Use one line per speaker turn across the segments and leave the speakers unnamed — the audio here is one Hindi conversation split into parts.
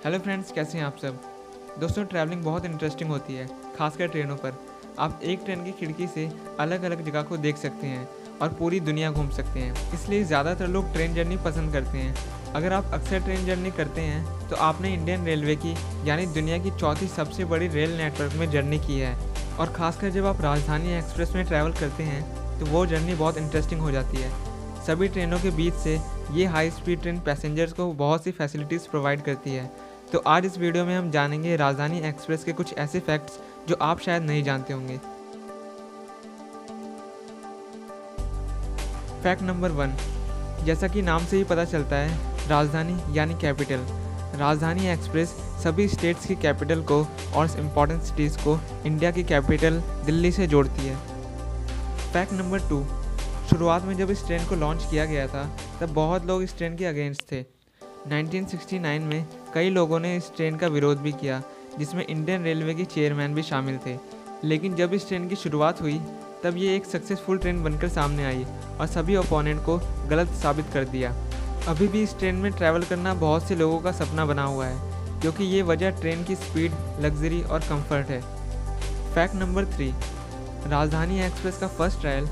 हेलो फ्रेंड्स, कैसे हैं आप सब। दोस्तों, ट्रैवलिंग बहुत इंटरेस्टिंग होती है, खासकर ट्रेनों पर। आप एक ट्रेन की खिड़की से अलग अलग जगह को देख सकते हैं और पूरी दुनिया घूम सकते हैं। इसलिए ज़्यादातर लोग ट्रेन जर्नी पसंद करते हैं। अगर आप अक्सर ट्रेन जर्नी करते हैं तो आपने इंडियन रेलवे की यानी दुनिया की चौथी सबसे बड़ी रेल नेटवर्क में जर्नी की है। और ख़ासकर जब आप राजधानी एक्सप्रेस में ट्रैवल करते हैं तो वो जर्नी बहुत इंटरेस्टिंग हो जाती है। सभी ट्रेनों के बीच से ये हाई स्पीड ट्रेन पैसेंजर्स को बहुत सी फैसिलिटीज़ प्रोवाइड करती है। तो आज इस वीडियो में हम जानेंगे राजधानी एक्सप्रेस के कुछ ऐसे फैक्ट्स जो आप शायद नहीं जानते होंगे। फैक्ट नंबर 1, जैसा कि नाम से ही पता चलता है, राजधानी यानी कैपिटल। राजधानी एक्सप्रेस सभी स्टेट्स की कैपिटल को और इम्पॉर्टेंट सिटीज़ को इंडिया की कैपिटल दिल्ली से जोड़ती है। फैक्ट नंबर 2, शुरुआत में जब इस ट्रेन को लॉन्च किया गया था तब बहुत लोग इस ट्रेन के अगेंस्ट थे। 1969 में कई लोगों ने इस ट्रेन का विरोध भी किया, जिसमें इंडियन रेलवे के चेयरमैन भी शामिल थे। लेकिन जब इस ट्रेन की शुरुआत हुई तब ये एक सक्सेसफुल ट्रेन बनकर सामने आई और सभी ओपोनेंट को गलत साबित कर दिया। अभी भी इस ट्रेन में ट्रैवल करना बहुत से लोगों का सपना बना हुआ है, क्योंकि ये वजह ट्रेन की स्पीड, लग्जरी और कंफर्ट है। फैक्ट नंबर 3, राजधानी एक्सप्रेस का फर्स्ट ट्रायल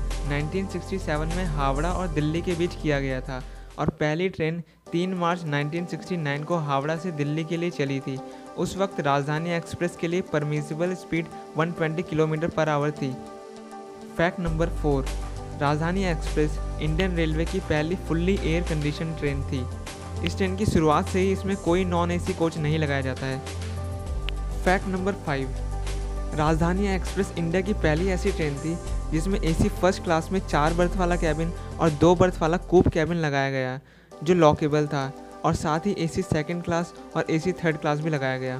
1967 में हावड़ा और दिल्ली के बीच किया गया था और पहली ट्रेन 3 मार्च 1969 को हावड़ा से दिल्ली के लिए चली थी। उस वक्त राजधानी एक्सप्रेस के लिए permissible speed 120 kilometre per hour थी। Fact number 4, Rajdhani express Indian railway की पहली फुल्ली एयर कंडीशन ट्रेन थी। इस ट्रेन की शुरुआत से ही इसमें कोई नॉन एसी कोच नहीं लगाया जाता है। फैक्ट नंबर 5, राजधानी एक्सप्रेस इंडिया की पहली ऐसी ट्रेन थी जिसमें एसी फर्स्ट क्लास में 4 बर्थ वाला कैबिन और 2 बर्थ वाला कूप कैबिन लगाया गया जो लॉकेबल था, और साथ ही एसी सेकंड क्लास और एसी थर्ड क्लास भी लगाया गया।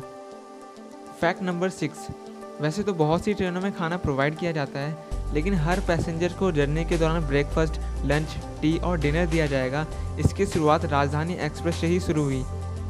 फैक्ट नंबर 6, वैसे तो बहुत सी ट्रेनों में खाना प्रोवाइड किया जाता है, लेकिन हर पैसेंजर को जर्नी के दौरान ब्रेकफास्ट, लंच, टी और डिनर दिया जाएगा। इसकी शुरुआत राजधानी एक्सप्रेस से ही शुरू हुई।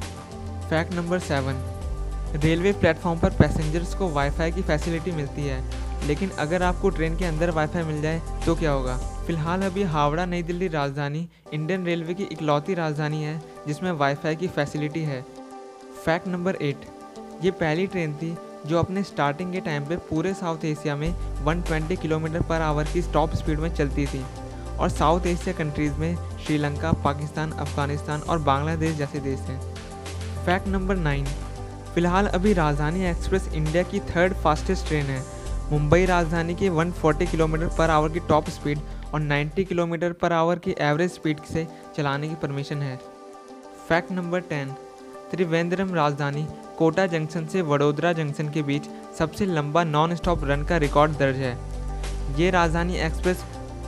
फैक्ट नंबर 7, रेलवे प्लेटफॉर्म पर पैसेंजर्स को वाईफाई की फैसिलिटी मिलती है, लेकिन अगर आपको ट्रेन के अंदर वाईफाई मिल जाए तो क्या होगा। फिलहाल अभी हावड़ा नई दिल्ली राजधानी इंडियन रेलवे की इकलौती राजधानी है जिसमें वाईफाई की फैसिलिटी है। फैक्ट नंबर 8, ये पहली ट्रेन थी जो अपने स्टार्टिंग के टाइम पे पूरे साउथ एशिया में 120 किलोमीटर पर आवर की टॉप स्पीड में चलती थी, और साउथ एशिया कंट्रीज़ में श्रीलंका, पाकिस्तान, अफगानिस्तान और बांग्लादेश जैसे देश हैं। फैक्ट नंबर 9, फिलहाल अभी राजधानी एक्सप्रेस इंडिया की 3rd फास्टेस्ट ट्रेन है। मुंबई राजधानी की 140 किलोमीटर पर आवर की टॉप स्पीड और 90 किलोमीटर पर आवर की एवरेज स्पीड से चलाने की परमिशन है। फैक्ट नंबर 10, त्रिवेंद्रम राजधानी कोटा जंक्शन से वडोदरा जंक्शन के बीच सबसे लंबा नॉन स्टॉप रन का रिकॉर्ड दर्ज है। ये राजधानी एक्सप्रेस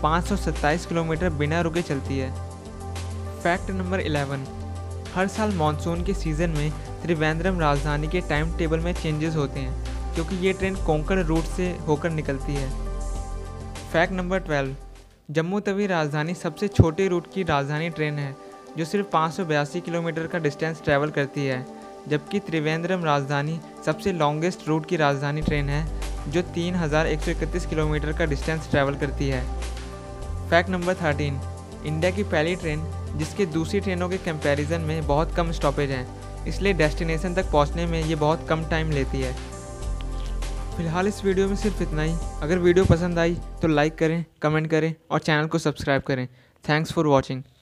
527 किलोमीटर बिना रुके चलती है। फैक्ट नंबर 11, हर साल मानसून के सीज़न में त्रिवेंद्रम राजधानी के टाइम टेबल में चेंजेस होते हैं, क्योंकि ये ट्रेन कोंकण रूट से होकर निकलती है। फैक्ट नंबर 12, जम्मू तवी राजधानी सबसे छोटे रूट की राजधानी ट्रेन है जो सिर्फ 582 किलोमीटर का डिस्टेंस ट्रैवल करती है, जबकि त्रिवेंद्रम राजधानी सबसे लॉन्गेस्ट रूट की राजधानी ट्रेन है जो 3131 किलोमीटर का डिस्टेंस ट्रैवल करती है। फैक्ट नंबर 13, इंडिया की पहली ट्रेन जिसके दूसरी ट्रेनों के कंपैरिजन में बहुत कम स्टॉपेज हैं, इसलिए डेस्टिनेशन तक पहुंचने में ये बहुत कम टाइम लेती है। फिलहाल इस वीडियो में सिर्फ इतना ही। अगर वीडियो पसंद आई तो लाइक करें, कमेंट करें और चैनल को सब्सक्राइब करें। Thanks for watching.